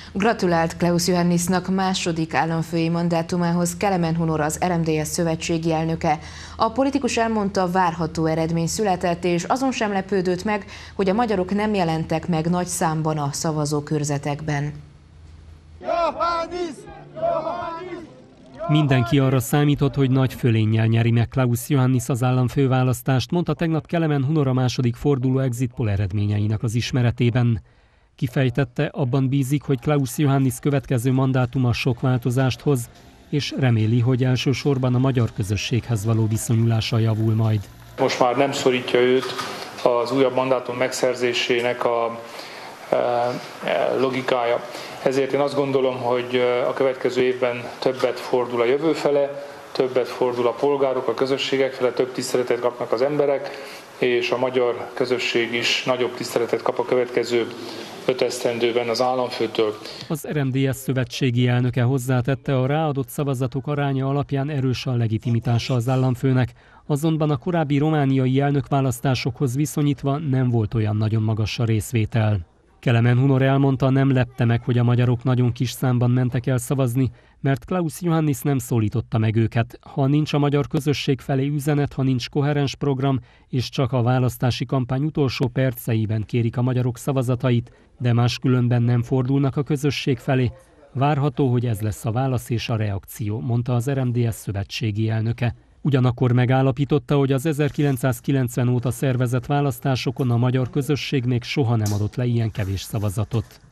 Gratulált Klaus Iohannisnak második államfői mandátumához Kelemen Hunor, az RMDSZ szövetségi elnöke. A politikus elmondta, várható eredmény született, és azon sem lepődött meg, hogy a magyarok nem jelentek meg nagy számban a szavazókörzetekben. Mindenki arra számított, hogy nagy fölénnyel nyeri meg Klaus Iohannis az államfőválasztást, mondta tegnap Kelemen Hunor a második forduló exit poll eredményeinek az ismeretében. Kifejtette, abban bízik, hogy Klaus Iohannis következő mandátuma sok változást hoz, és reméli, hogy elsősorban a magyar közösséghez való viszonyulása javul majd. Most már nem szorítja őt az újabb mandátum megszerzésének a logikája. Ezért én azt gondolom, hogy a következő évben többet fordul a jövő fele, többet fordul a polgárok, a közösségek fele, több tiszteletet kapnak az emberek, és a magyar közösség is nagyobb tiszteletet kap a következő 5 esztendőben az államfőtől. Az RMDSZ szövetségi elnöke hozzátette, a ráadott szavazatok aránya alapján erős a legitimitása az államfőnek, azonban a korábbi romániai elnökválasztásokhoz viszonyítva nem volt olyan nagyon magas a részvétel. Kelemen Hunor elmondta, nem lepte meg, hogy a magyarok nagyon kis számban mentek el szavazni, mert Klaus Iohannis nem szólította meg őket. Ha nincs a magyar közösség felé üzenet, ha nincs koherens program, és csak a választási kampány utolsó perceiben kérik a magyarok szavazatait, de máskülönben nem fordulnak a közösség felé, várható, hogy ez lesz a válasz és a reakció, mondta az RMDSZ szövetségi elnöke. Ugyanakkor megállapította, hogy az 1990 óta szervezett választásokon a magyar közösség még soha nem adott le ilyen kevés szavazatot.